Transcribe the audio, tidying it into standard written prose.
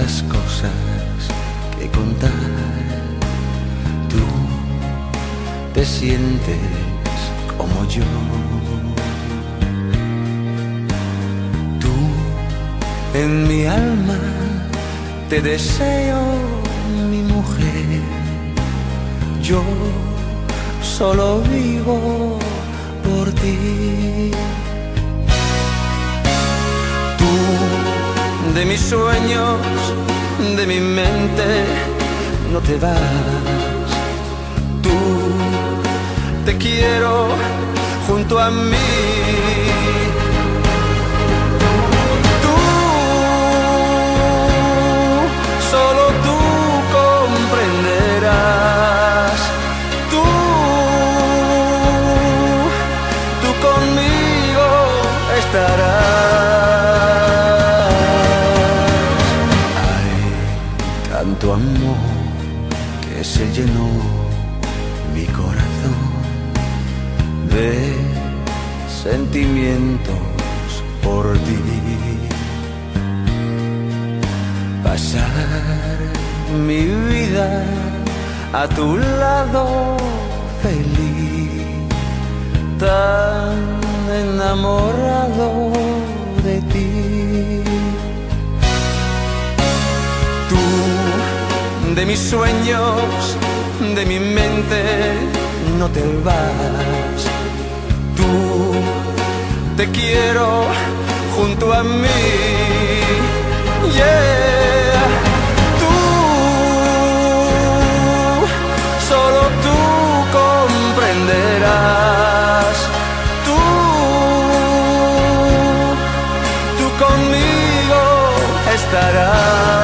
tantas cosas que contar. Tú te sientes como yo. Tú en mi alma te deseo, mi mujer. Yo solo vivo por ti. Tú de mis sueños, de mi mente, no te vas. Tú te quiero junto a mí. Tú, solo tú comprenderás. Tú conmigo estarás. Hay tanto amor que se llenó mi corazón de sentimientos por ti. Pasar mi vida a tu lado feliz, tan enamorado de ti. Tú de mis sueños, de mi mente, no te vas. Tú te quiero junto a mí. Yeah. Tú, solo tú comprenderás. Tú conmigo estarás.